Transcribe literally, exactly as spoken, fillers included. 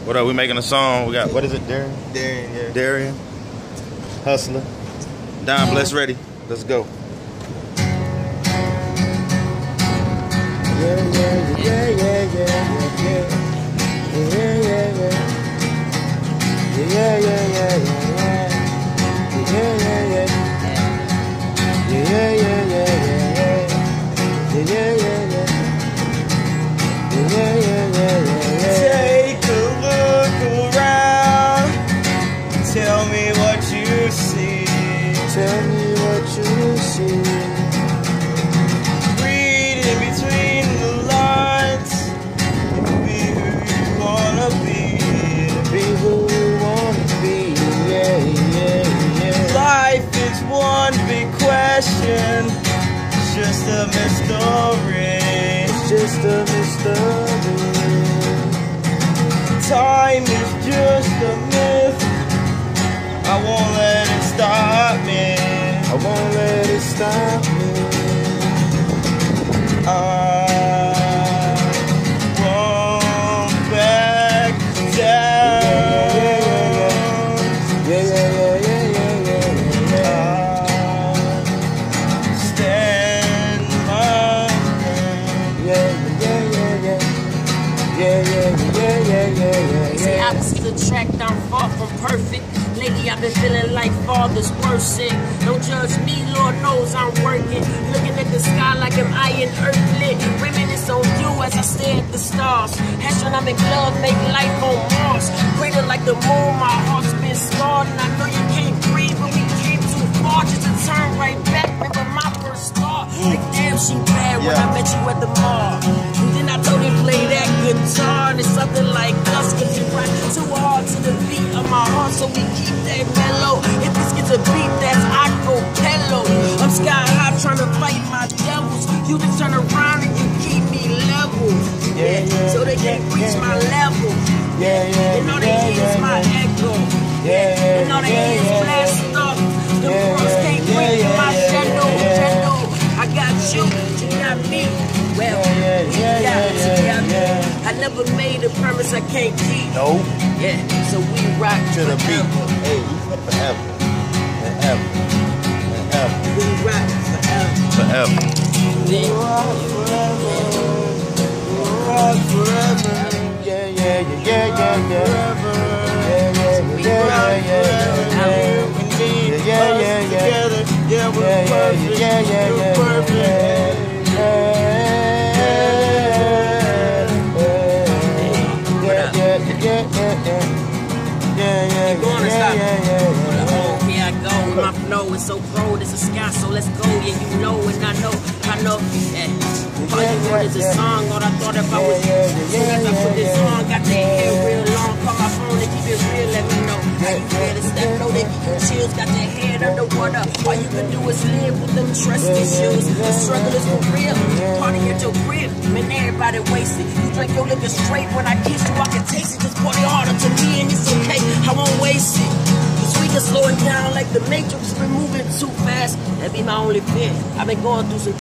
What up? We making a song. We got, what is it, Darrin? Darrin, yeah. Darrin. Husla. Don, bless, ready. Let's go. Yeah, yeah, yeah, yeah, yeah, yeah. Yeah, yeah, yeah. Yeah, yeah, yeah, yeah. Yeah, yeah, yeah. Yeah, yeah, yeah, yeah. Yeah, yeah, yeah, yeah. Yeah, yeah, yeah, yeah. Take a look around. Tell me what you see. Tell me what you see. Read in between the lines. Be who you wanna be. Be who you wanna be. Yeah, yeah, yeah. Life is one big question. It's just a mystery. It's just a mystery. Time is just a myth. I won't let it stop me. I won't let it stop me. I won't back down. Yeah, yeah, yeah, yeah, yeah, yeah, yeah. I'll stand my ground. Yeah, yeah, yeah, yeah. Yeah, yeah, yeah, yeah, yeah, yeah. See, opposites attract, I'm far from perfect. Lately I've been feeling like father's worship. Don't judge me, Lord knows I'm working. Looking at the sky like I'm eyeing earth lit. Reminisce on you as I stare at the stars. Astronomic love make life on Mars. Greater like the moon, my heart's been scarred. And I know you can't breathe, but we came too far just to turn right back. Remember my first star. Like damn, she bad when I met you at the mall. And then I told him play that guitar. And it's something like us, cause you run too hard to the beat of my heart. So we keep that mellow. If this gets a beat, that's acapella. I'm sky high trying to fight my devils. You just turn around and you keep me level. Yeah, yeah, so they can't reach yeah, my level. Yeah, yeah, and all they hear is my echo. Yeah, and all they hear is blast up. The girls can't break my shadow. Shadow. I got you, you got me. Well, we got together. I never made a promise I can't keep. No. Yeah, so we rock to the beat. Hey, forever, forever, forever. We rock forever. Forever. Then, rock forever. Rock forever. Yeah, yeah, yeah, yeah, yeah, yeah. Yeah, yeah, yeah, yeah, yeah, yeah, yeah, yeah, yeah. Yeah, we're perfect. Yeah, yeah, yeah, perfect. Yeah. Keep going and stop. Oh, here I go with my flow. It's so cold, it's a sky, so let's go. Yeah, you know, and I know, I know. Yeah. All you want is a song. All I thought if I was you. Soon as I put this on, got the hair real long. Call my phone and keep it real. Let me know how you feel. It's that flow, they give you chills. Got your head underwater. All you can do is live with them trust issues. The struggle is for real. Party at your crib, man, everybody wasted. You drink your liquor straight. When I kiss you, I can taste it. Just party harder to me, and it's okay. I won't waste it. Cause we can slow it down like the Matrix. Been moving too fast. That be my only fear. I've been going through some